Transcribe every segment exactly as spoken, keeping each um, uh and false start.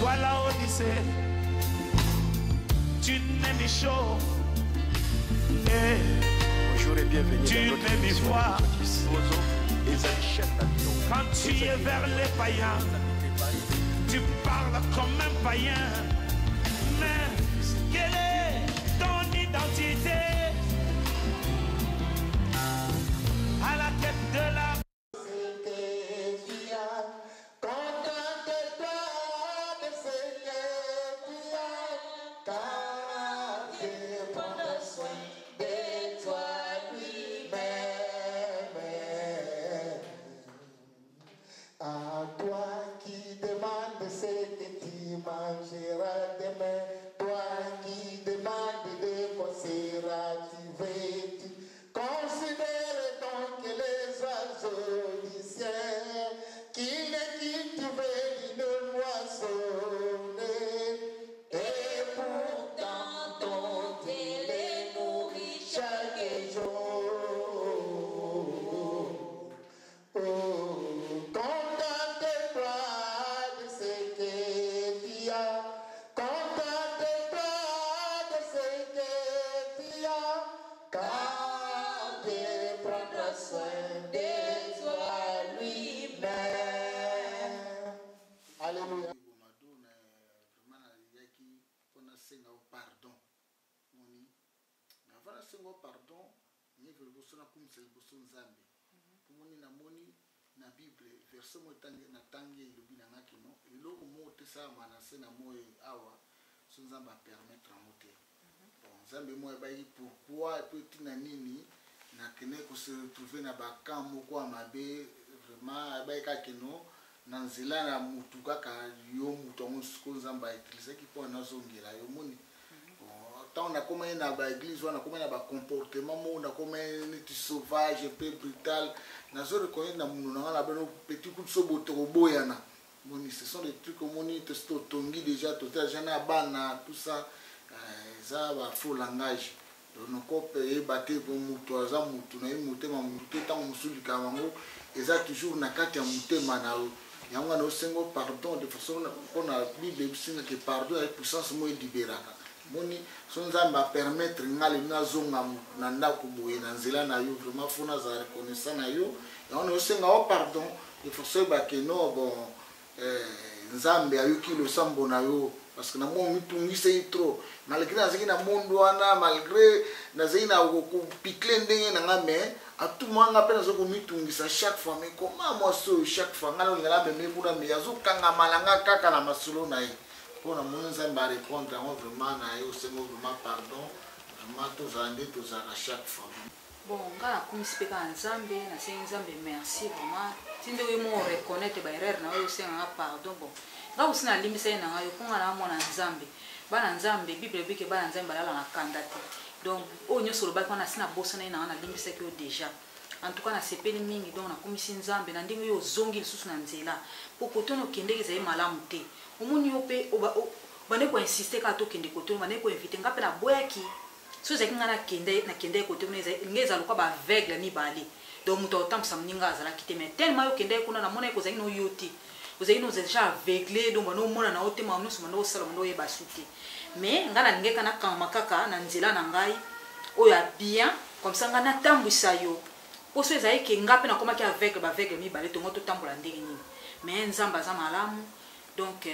toi la Odyssée, tu n'es ni chaud, et bonjour et bienvenue tu dans notre n'es ni émission froid. Quand tu es vers les païens, tu parles comme un païen. Mais quelle est ton identité? À la quête de la mangeras demain, toi qui demandes de quoi seras-tu vêtu. Considère donc les oiseaux du ciel, qui ne quittent une moissonner, et pourtant ton Dieu les nourrit chaque jour. Oh, contente-toi de ce que tu as, contente-toi de ce que tu as, car Dieu prendra soin de toi lui-même. Alléluia. Pardon, ni veloso na kumisa liboso nzambe. Pomoni na moni na Bible verset mo tangi na tangi ilobi na ngaki no. Eloko mo tesa manase na mo awa so nzambe a permettre mote. Bon nzambe mo ba yi pourquoi petit na nini na kene ko se retrouver na ba camp moko amabe vraiment ba ka keno na nzela na mutu kaka yo mutu ngo nzambe a utiliser ki po na zongela yo moni. On a comme une église, on a comme un comportement, on a comme un sauvage, un peu brutal. On a reconnu dans mon petit coup de sobotobo yana. Ce sont des trucs comme on dit, tongi déjà, total, j'en ai ban, tout ça, ça va faux langage. Donc on peut battre pour moutou, ça moutou, na mouté, ma mouté, tant moussou du kamango, et ça toujours na kati ya mouté manao. Il y a un single pardon de façon qu'on a Bible que pardon est puissance moins libérale. Moni son nzambe a permettre ngali na zonga na ndako boye na nzela na yo vraiment fona za reconnaissance na yo et on osenga o pardon il faut se ba que no bon euh nzambe ayuki le sambo na yo parce que na mo mitungise trop malgré aziki na mondo wana malgré na zina ko picle ndenge na ngame atu mwanga pena zo ko mitungisa chaque fois mais comment moi so chaque fois ngalo ngala me buna me yazo kanga malanga kaka na masulo na yi. Pour mon nzambe à répondre vraiment na yo c'est vraiment pardon vraiment tous andé tous à chaque fois. Bon ngala kumisipe ka nzambe na se nzambe merci vraiment tinde we mo reconnaître ba erreur na yo c'est un pardon bon nga usina limbisa na yo konga na mona nzambe bana nzambe bible bike bana nzambe bala na kandate donc o nyoso ba kana sina bossa na na limbisa ko déjà en tout cas na sepeli mingi donc na kumisi nzambe na ndingo yo zongi lisusu na nzela poko tono kendeke za malamu te omoni ope bane ko insister ka to kende koto bane ko inviter ngape na boyaki so za kinga na kende na kende koto ngeza ngeza lokwa ba aveugle ni bali donc muto tamsa mninga azala kite mais tellement yo kende kuna na mona ko za ino yoti vous avez nous déjà aveuglé donc bano mona na ote ma nusu mano sala mano yeba suti mais ngana ngeka na kama kaka na nzela na ngai oya bien comme ça ngana tambwisa yo poso ezali ke ngape na koma ki aveugle ba aveugle mi bali to ngoto tambola ndenge nini mais nzamba za malamu. Donc,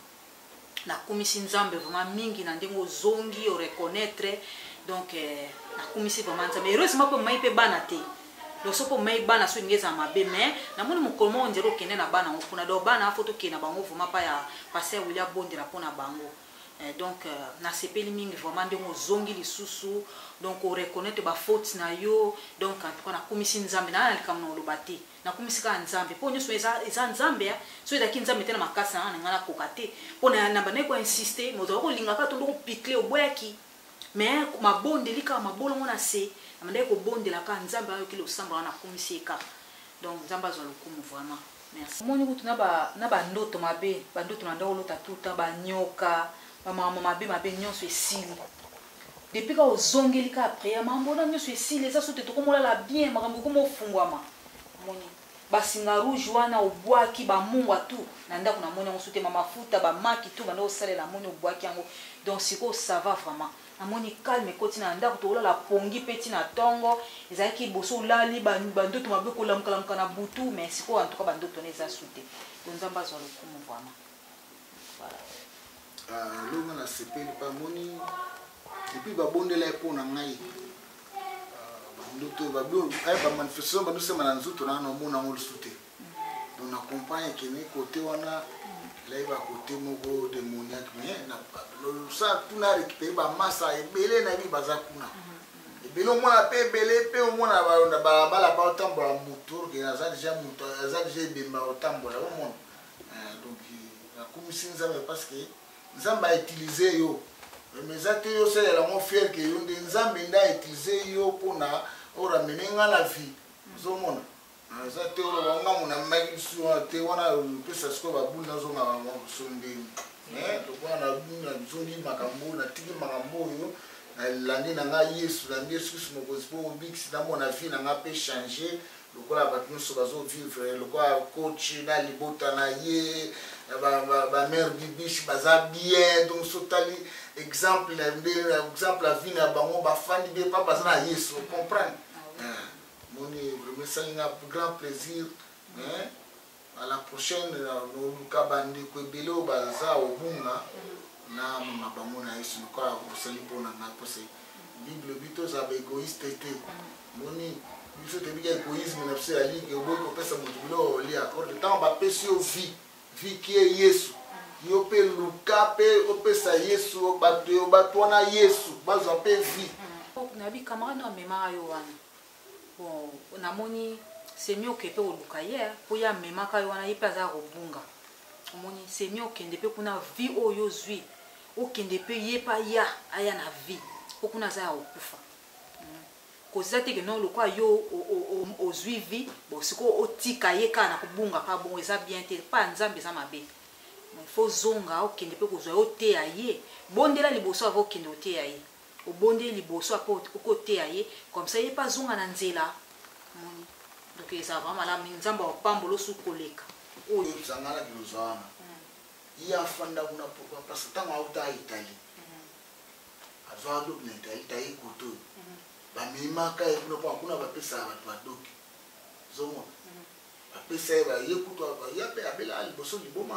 la commission nzambe vraiment mingi na ndengo zongi o reconnaître donc la commission vraiment nzambe heureusement pour mai pe bana te donc so pour mai bana so ngeza mabe mais na moni mukomo onzero kende na bana okuna do bana photo kena bango vraiment pa ya passer William Bondela pona bango donc na sepeli mingi vraiment ndengo zongi lisusu donc o reconnaître ba faute na yo donc en tout cas na commission nzambe na alika mno lobati na kumisika nzambe po nyoso eza eza nzambe ya so eza kinzambe tena makasa na ngana kokate po na namba ne ko insister mozo ko linga ka to ndo picle oboyaki mais mabonde lika mabolo ngona se na mande ko bondela ka nzambe ayo kilo samba na kumisika donc nzamba zo lokumu vraiment merci moni kutu na ba na ba ndoto mabe ba ndoto na ndolo tatuta ba nyoka ba mama mabe mabe nyonso esili depuis ka ozongeli ka après mambo na nyonso esili eza so te to komola la bien makambo ko mo fungwama moni basinga rouge wana obwaki bamungwa tu na ndako na moni yango sute mafuta bamaki tu banda osalela moni obwaki yango donc siko ça va vraiment amoni calme ekoti na ndako tolala pongi pe ti na tongo ezalaki boso olali bandoto mabe kolamukalamuka na butu mais siko en tout cas bandoto na eza sute donc nzambe azwa lokumu vraiment voilà longa na sepeli pamoni depuis babondela mpona ngai ndoto babio ay ba manifestation bando sema na nzuto na mona ngol sute donc na compagne qui ne côté wana là il va côté moko démoniaque mais na lo ça tout na récupérer ba massa ebele na bi bazakuna ebele o mona pe ebele pe o mona ba na ba bala ba otambola moteur que na za déjà moteur za déjà bemba otambola o mona donc na komisi nzambe parce que nzambe a utilisé yo mais ça te yo c'est la mon fier que yo nzambe nda utiliser yo pona ora menenga la vie zomona ça te ora nga mona maki su te wana pesa sko ba bunda zonga ba sonde mais to kwana bunda zoni makambo na tiki makambo yo na landi na nga Yesu na Yesu mo gospel big na mona vie na nga pe changer lokola batno so bazo vivre lokola coach na libota na ye ba ba ba mère bibish baza bien donc sotali exemple exemple la vie na bango ba fandi be pas baza na Yesu comprendre moni vraiment ça un grand plaisir mais à la prochaine no luka bandi ko belo baza obunga na mama bango na Yesu ko osali pona na pose bible bito za ba égoïste te moni biso te biga égoïsme na pse ali ke obo ko pesa mutubilo lia or de temps ba pesi o vie vie qui est Yesu yo pe luka pe opesa Yesu bato bato na Yesu bazo pe vie na bi camarade no mema yo wana bon on a moni c'est mieux que pe oluka hier po ya mema ka yo wana ipa za robunga moni c'est mieux que ndepé kuna vie oyo zui o kende pe yepa ya aya na vie po kuna za okufa koza te que non le quoi yo o zui vie bon siko otika yeka na kubunga ka bon eza bien te pa nzambe za mabe il faut zonga okende pe kozwa ote aye bondela liboso avo kende ote aye obonde liboso apo okote aye comme ça yepa zonga na nzela donc eza vraiment la nzamba opambolo su koleka oyo sangala bilozwana iya fanda kuna pourquoi parce que tant auta Italie azwa do na Italie tayi koto ba mima ka ekuno pa kuna ba pesa abantu badoki zomo ba pesa ba yekuto ba yape abela liboso liboma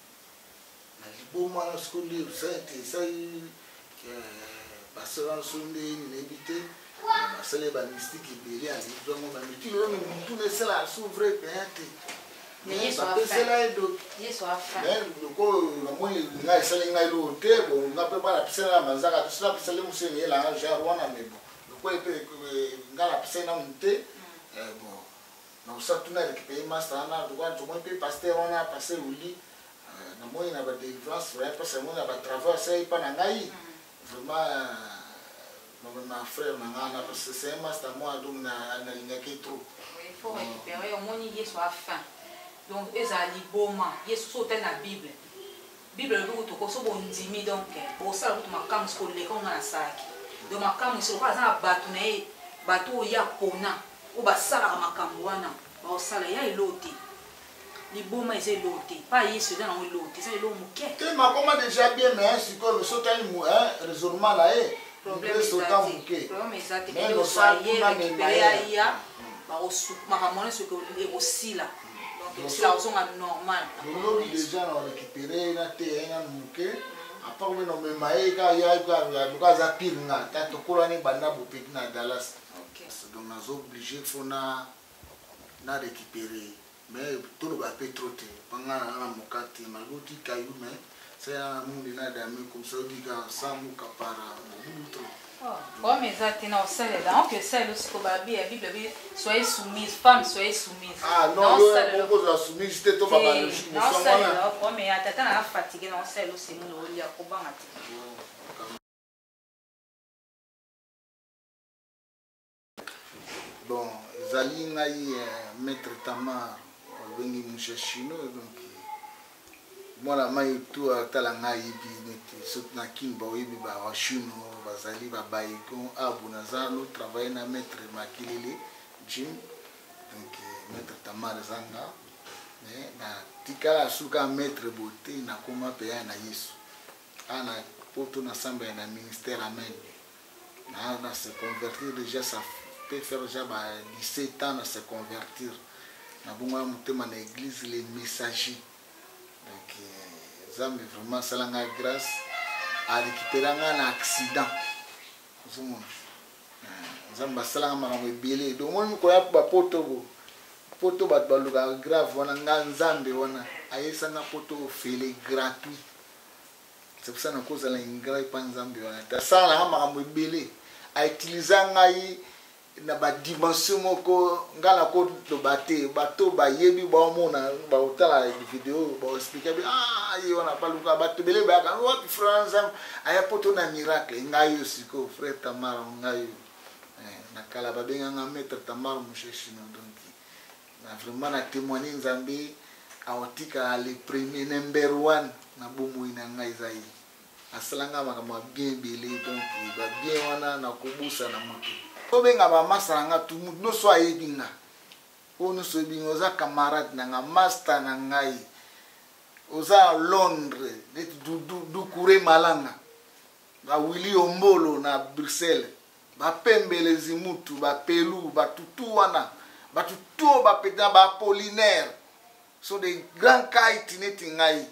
na liboma na skoli sainte sai que basera sonde ni ebité basele ba mystique belé a zomo ba mitilo no mutu ne sala s'ouvre peut-être mais yeso a fait là do yeso a fait mais ko na moi ngai sala ngai lo te bo ngape ba la pesa na manzaka to sala pesa le museni ela na jar wana mebo ko epe ngala pesa na mte bon na ça tout na récupérer master na do kwa to mo pe pasteur ona passer uli na moi na ba délivrance vrai parce que moi na ba travail ça y pas na ngai vraiment ma frère na ngana parce que c'est master moi donc na na linga ki trop il faut récupérer au moins yeso a faim donc ezali boma yesu sote na bible bible le ko to ko so bondimi donc pour ça ko makamu ko le ko ngana saki donc makamu so ko za batu na e batu ya pona o basala makamu wana ba osala ya eloti liboma eze eloti pas yesu dans eloti c'est lo muke te makoma déjà bien mais si ko le sotani mu hein raisonnement là eh problème sotam muke problème exact mais le ça na récupérer ya ba osu makamona ce que le osila donc c'est la raison normale donc déjà on récupérer na te na muke apa ko no me mai ka ya ka ka za pirnga ta to ko ni banda bo pe na Dallas OK donc on est obligé faut na na récupérer mais tout le bapé troté pendant la mokati maloti kayu mais c'est un monde na dame comme ça dit que ça mu kapara beaucoup oh mais ça t'es non c'est là que c'est le scobabi la bible dit soyez soumise femme soyez soumise ah non non on pose soumise c'était toi baba non c'est là oh mais attends na fatigué non c'est le c'est mon oli akobanga bon zali ngai maître Tamar vengi mushashino donc moi la mai tout tala ngai bi neti sotna kimba oyibi ba washino bazali ba baiko abu nazalo travailler na maître Makilele Jim donc maître Tamar Zanga mais na tikala suka maître beauté na koma peya na Yesu ana poto na samba na ministère amen na na se convertir déjà ça peut faire déjà ba dix-sept ans à se convertir na bongo mutema na église les messagers donc Zambe vraiment salanga grâce à récupérer un accident Zamba salanga makambo ebele donc moi ko ya ba poto bo poto bat baluka grave wana nga Nzambe wana ayesanga poto fele gratuit c'est pour ça na cause la ingrai pa Nzambe wana ta sala makambo ebele a utiliser ngai na ba dimension moko ngala ko to bate bato ba yebi ba mona ba utala video ba expliquer ah yi wana paluka bato bele ba kan what France aya poto na miracle ngai usiko frère Tamar ngai na kala ba benga nga maître Tamar musheshino donc na vraiment na témoigner Nzambe aotika le premier number one na bomo ina ngai zai asalanga makama bien bele donc ba bien wana na kubusa na moto benga ba masanga tu no so ayebinga ono so binga oza camarade na nga master na ngai oza Londres net du du du kure malanga ba Willy Ombolo na Bruxelles ba pembele zimutu ba pelu ba tutu wana ba tutu ba peda ba Apollinaire so des grands cas itineti ngai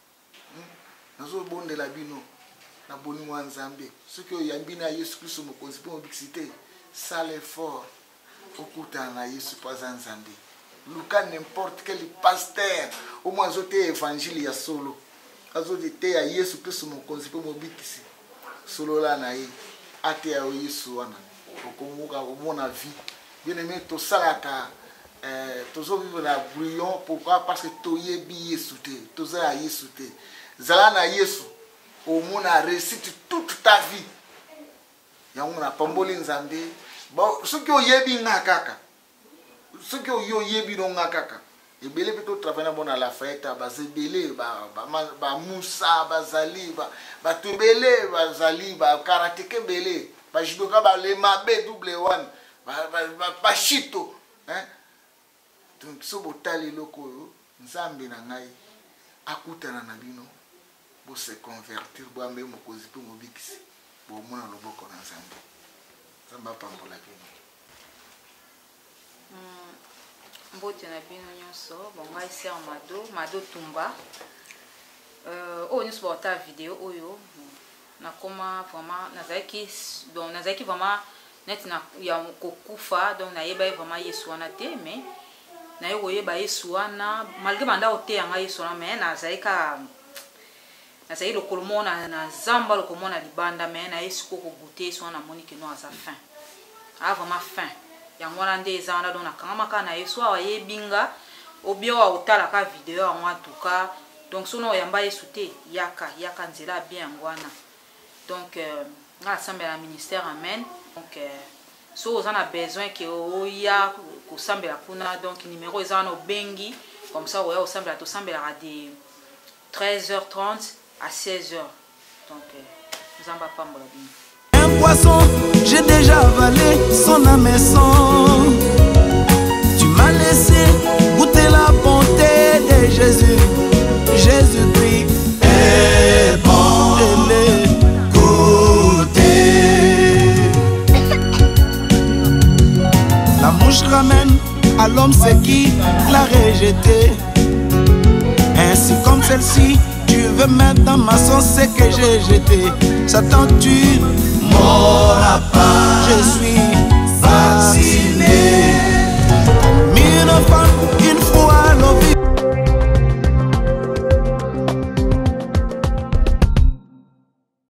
nazo bonde la bino na boni mwa Nzambe ce que yambina Yesu Kristo mo konzipe mo bixité ça l'effort au kutana Yesu pas Nzambe Luka n'importe quel pasteur au moins zote évangile ya solo azote te ya Yesu Kristo mo konzipe mo bixisi solo la na yi ate ya Yesu wana okomuka omona vie bien aimé to salaka euh tozo vivre na brouillon pourquoi parce que toyebi Yesu te toza Yesu te zala na Yesu omona réussite toute ta vie yango na pamboli Nzambe ba soki oyebi nga kaka soki oyebi no nga kaka ebele peto travailler bona la fête bazebele ba ba Musa bazali ba ba tebele bazali ba karateke bele ba jidoka ba le mabe double one ba ba pachito hein donc so botali loko Nzambe na ngai akutana na bino bo se convertir bo ambe mokozi pe mobikisi bo mona loboko na Nzambe Nzamba pambola bino mm mbote na bino nyonso bon ngai ser Mado Mado Tumba euh o nyonso bota vidéo oyo na koma vraiment nazaki bon nazaki vraiment net na ya kokufa donc na yeba vraiment Yesu wana te mais na yo yeba Yesu wana malgré banda ote yanga Yesu wana mais nazaki ka nazaki lokolo mona na zamba lokolo mona libanda mais na Yesu ko goûter Yesu wana moni que no aza faim a vraiment faim yango wana nde ezana donc na kangama ka na Yesu awa yebinga obio wa utala ka video en tout cas donc sono yamba Yesu te yaka yaka nzela bien ngwana donc euh, na assemblée la ministère amen donc euh, so on a besoin que oya ko sambela kuna donc numéro ezana bengi comme ça oya osambela to sambela à des treize heures trente à seize heures donc euh, nzamba pambola bien. Un poisson, j'ai déjà avalé son âme et sang. Tu m'as laissé goûter la bonté de Jésus. Jésus-Christ est bon. Je l'ai goûté. La mouche ramène à l'homme ce qui l'a rejeté. Ainsi comme celle-ci, tu veux mettre dans ma sauce ce que j'ai jeté. Satan, tu m'auras pas. Je suis facile.